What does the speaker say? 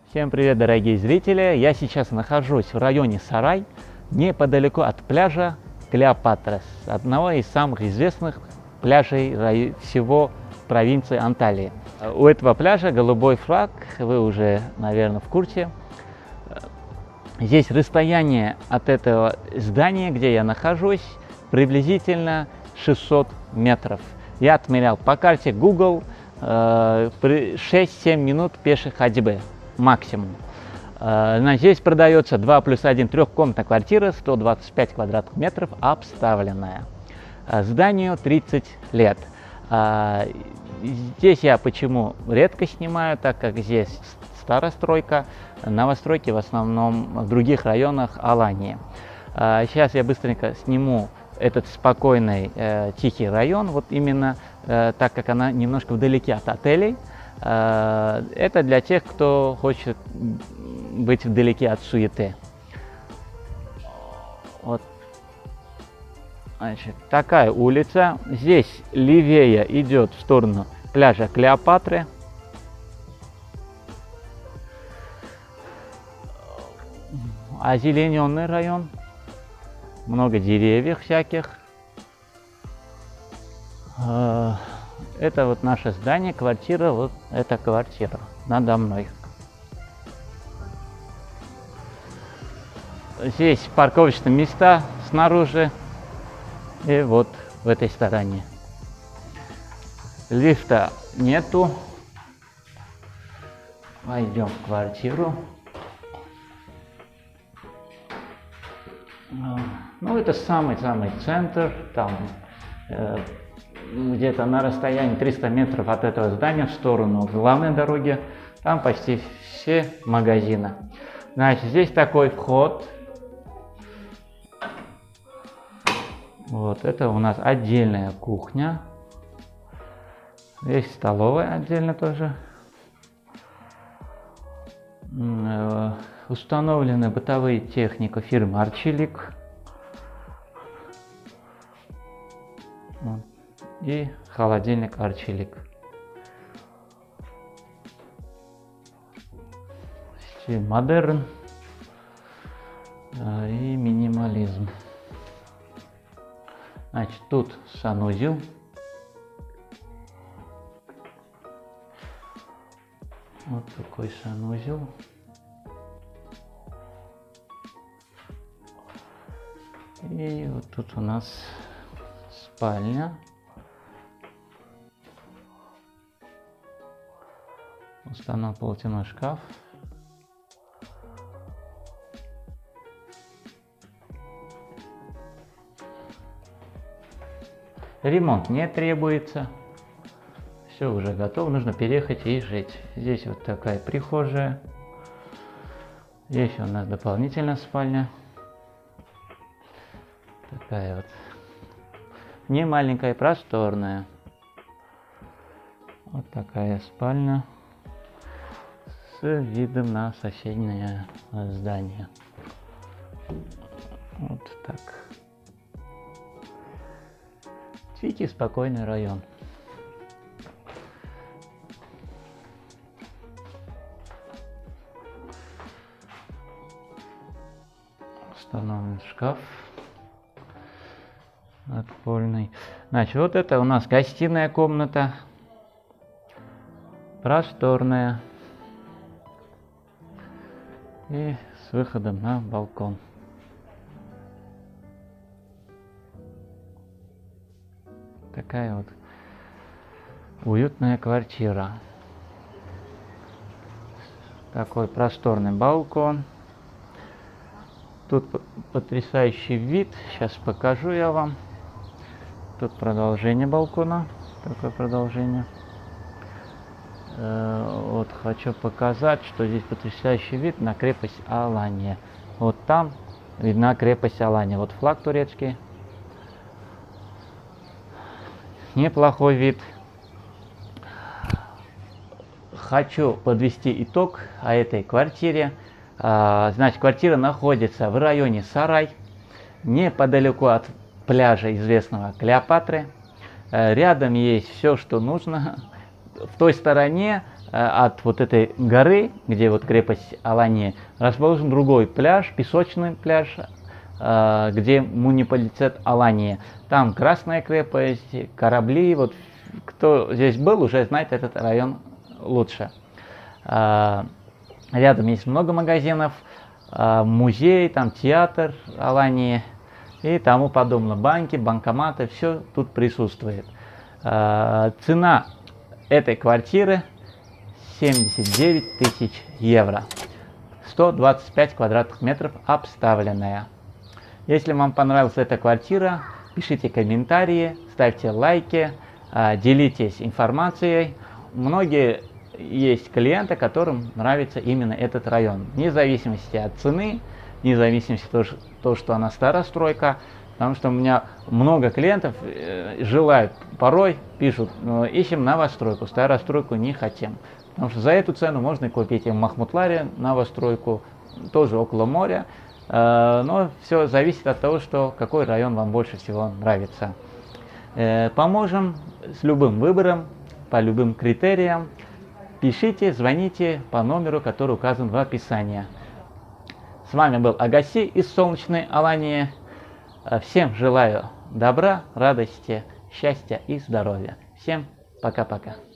Всем привет, дорогие зрители! Я сейчас нахожусь в районе Сарай, неподалеку от пляжа Клеопатрас, одного из самых известных пляжей всего провинции Анталии. У этого пляжа голубой флаг, вы уже, наверное, в курсе. Здесь расстояние от этого здания, где я нахожусь, приблизительно 600 метров. Я отмерял по карте Google 6-7 минут пешей ходьбы максимум. Здесь продается 2+1 трехкомнатная квартира, 125 квадратных метров, обставленная. Зданию 30 лет. Здесь я почему редко снимаю, так как здесь старостройка, новостройки в основном в других районах Алании. Сейчас я быстренько сниму этот спокойный, тихий район, вот именно так как она немножко вдалеке от отелей. Это для тех, кто хочет быть вдалеке от суеты. Вот. Значит, такая улица. Здесь левее идет в сторону пляжа Клеопатры. Озелененный район. Много деревьев всяких. Это вот наше здание, квартира, вот эта квартира надо мной. Здесь парковочные места снаружи и вот в этой стороне. Лифта нету. Пойдем в квартиру. Ну, это самый-самый центр, там где-то на расстоянии 300 метров от этого здания в сторону главной дороги, там почти все магазины. Значит, здесь такой вход. Вот, это у нас отдельная кухня. Здесь столовая отдельно тоже. Установлены бытовые техники фирмы Арчилик. И холодильник Арчилик. Стиль модерн и минимализм. Значит, тут санузел. Вот такой санузел. И вот тут у нас спальня. Установлен полотняной шкаф. Ремонт не требуется. Все уже готово, нужно переехать и жить. Здесь вот такая прихожая. Здесь у нас дополнительная спальня. Такая вот. Не маленькая, просторная. Вот такая спальня с видом на соседнее здание. Вот так. Тихий, спокойный район. Установлен шкаф надпольный. Значит, вот это у нас гостиная комната. Просторная. И с выходом на балкон. Такая вот уютная квартира. Такой просторный балкон. Тут потрясающий вид. Сейчас покажу я вам. Тут продолжение балкона. Такое продолжение. Вот хочу показать, что здесь потрясающий вид на крепость Алания. Вот там видна крепость Алания. Вот флаг турецкий. Неплохой вид. Хочу подвести итог о этой квартире. Значит, квартира находится в районе Сарай, неподалеку от пляжа известного Клеопатры. Рядом есть все, что нужно. В той стороне от вот этой горы, где вот крепость Аланьи, расположен другой пляж, песочный пляж, где муниципалитет Аланьи. Там Красная крепость, корабли. Вот кто здесь был, уже знает этот район лучше. Рядом есть много магазинов, музей, там театр Аланьи и тому подобное. Банки, банкоматы, все тут присутствует. Цена этой квартиры 79 тысяч евро. 125 квадратных метров обставленная. Если вам понравилась эта квартира, пишите комментарии, ставьте лайки, делитесь информацией. Многие есть клиенты, которым нравится именно этот район. Вне зависимости от цены, вне зависимости от того, что она старостройка. Потому что у меня много клиентов желают, порой пишут, ищем новостройку, старостройку не хотим. Потому что за эту цену можно купить и в Махмутларе новостройку, тоже около моря. Но все зависит от того, какой район вам больше всего нравится. Поможем с любым выбором, по любым критериям. Пишите, звоните по номеру, который указан в описании. С вами был Агаси из солнечной Аланьи. Всем желаю добра, радости, счастья и здоровья. Всем пока-пока.